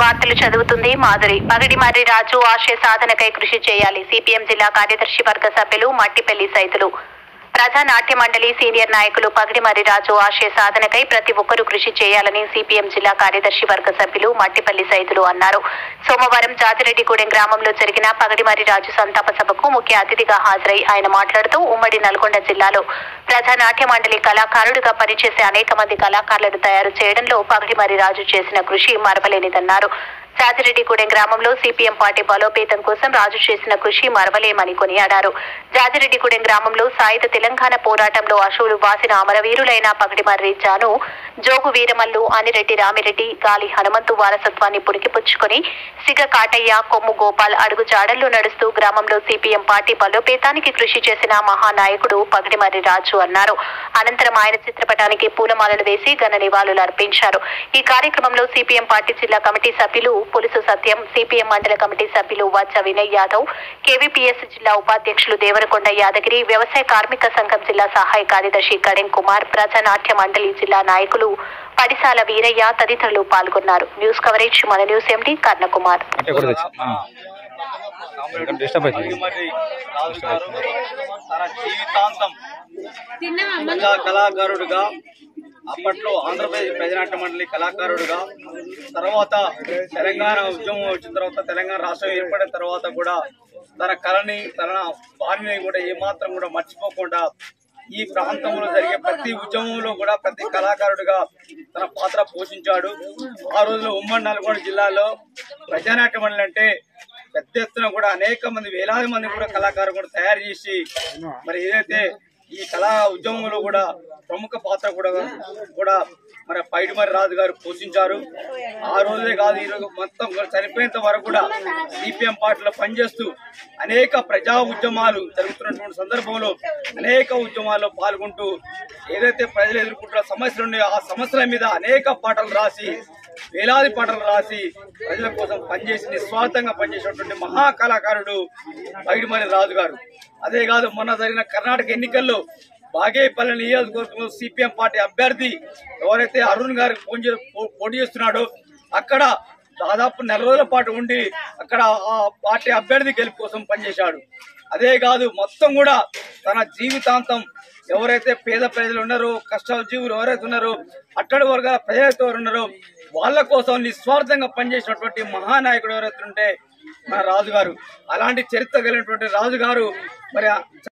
వార్తలు చదువుతుంది మాధురి. పగడిమర్రి రాజు ఆశయ సాధనకై కృషి చేయాలి. సిపిఎం జిల్లా కార్యదర్శి వర్గ సభ్యులు మట్టిపల్లి సైతులు. ప్రజానాట్య మండలి సీనియర్ నాయకులు పగడిమర్రి రాజు ఆశయ సాధనకై ప్రతి ఒక్కరూ కృషి చేయాలని సిపిఎం జిల్లా కార్యదర్శి వర్గ సభ్యులు మట్టిపల్లి సైతులు అన్నారు. సోమవారం జాతిరెడ్డిగూడెం గ్రామంలో జరిగిన పగడిమర్రి రాజు సంతాప సభకు ముఖ్య అతిథిగా హాజరై ఆయన మాట్లాడుతూ ఉమ్మడి నల్గొండ జిల్లాలో ప్రజానాట్య మండలి కళాకారుడిగా పనిచేసే అనేక మంది కళాకారులను తయారు చేయడంలో పగడిమర్రి రాజు చేసిన కృషి మరవలేనిదన్నారు. జాజిరెడ్డిగూడెం గ్రామంలో సిపిఎం పార్టీ బలోపేతం కోసం రాజు చేసిన కృషి మరవలేమని కొనియాడారు. జాజిరెడ్డిగూడెం గ్రామంలో సాయుధ తెలంగాణ పోరాటంలో అశువులు వాసిన అమరవీరులైన పగడిమర్రి జాను, జోగు వీరమల్లు, అనిరెడ్డి రామిరెడ్డి, గాలి హనుమంతు వారసత్వాన్ని పుణికిపుచ్చుకొని సిగ కాటయ్య, కొమ్ము గోపాల్ అడుగు జాడల్లో నడుస్తూ గ్రామంలో సిపిఎం పార్టీ బలోపేతానికి కృషి చేసిన మహానాయకుడు పగడిమర్రి రాజు అన్నారు. అనంతరం ఆయన చిత్రపటానికి పూలమాలలు వేసి ఘన నివాళులు అర్పించారు. ఈ కార్యక్రమంలో సిపిఎం పార్టీ జిల్లా కమిటీ సభ్యులు పులుసు సత్యం, సిపిఎం మండల కమిటీ సభ్యులు వచ్చ వినయ్ యాదవ్, కేవీపీఎస్ జిల్లా ఉపాధ్యక్షులు దేవరకొండ యాదగిరి, వ్యవసాయ కార్మిక సంఘం జిల్లా సహాయ కార్యదర్శి కడెం కుమార్, ప్రజానాట్య మండలి జిల్లా నాయకులు పడిసాల వీరయ్య తదితరులు పాల్గొన్నారు. న్యూస్ కవరేజ్ మన న్యూస్ ఎండి కర్ణకుమార్. కళాకారుడుగా అప్పట్లో ఆంధ్రప్రదేశ్ ప్రజానాట్య మండలి కళాకారుడుగా తర్వాత తెలంగాణ ఉద్యమం వచ్చిన తర్వాత తెలంగాణ రాష్ట్రం ఏర్పడిన తర్వాత కూడా తన కళని తన భార్యని కూడా ఏమాత్రం కూడా మర్చిపోకుండా ఈ ప్రాంతంలో జరిగే ప్రతి ఉద్యమంలో కూడా ప్రతి కళాకారుడిగా తన పాత్ర పోషించాడు. ఆ రోజుల్లో ఉమ్మడి నల్గొండ జిల్లాలో ప్రజానాట్య మండలి అంటే పెద్ద ఎత్తున కూడా అనేక మంది వేలాది మంది కూడా కళాకారులు కూడా తయారు చేసి మరి ఏదైతే ఈ కళా ఉద్యమంలో కూడా ప్రముఖ పాత్ర కూడా మన పైడిమర్రి రాజు గారు పోషించారు. ఆ రోజే కాదు ఈ రోజు మొత్తం చనిపోయేంత వరకు కూడా సిపిఎం పార్టీలో పనిచేస్తూ అనేక ప్రజా ఉద్యమాలు జరుగుతున్నటువంటి సందర్భంలో అనేక ఉద్యమాల్లో పాల్గొంటూ ఏదైతే ప్రజలు ఎదుర్కొంటున్న సమస్యలు ఉన్నాయో ఆ సమస్యల మీద అనేక పాటలు రాసి వేలాది పాటలు రాసి ప్రజల కోసం పనిచేసి నిస్వార్థంగా పనిచేసినటువంటి మహాకళాకారుడు పైడిమర్రి రాజు గారు. అదే కాదు మొన్న జరిగిన కర్ణాటక ఎన్నికల్లో బాగేపల్లి నియోజకవర్గంలో సిపిఎం పార్టీ అభ్యర్థి ఎవరైతే అరుణ్ గారికి పోటీ చేస్తున్నాడో అక్కడ దాదాపు 4 రోజుల పాటు ఉండి అక్కడ ఆ పార్టీ అభ్యర్థి గెలుపు కోసం పనిచేశాడు. అదే కాదు మొత్తం కూడా తన జీవితాంతం ఎవరైతే పేద ప్రజలు ఉన్నారో, కష్టజీవులు ఎవరైతే ఉన్నారో, అట్టడి వర్గాల ప్రజలైతే ఎవరు ఉన్నారో వాళ్ళ కోసం నిస్వార్థంగా పనిచేసినటువంటి మహానాయకుడు ఎవరైతే ఉంటే మన రాజుగారు. అలాంటి చరిత్ర కలిగినటువంటి రాజుగారు మరి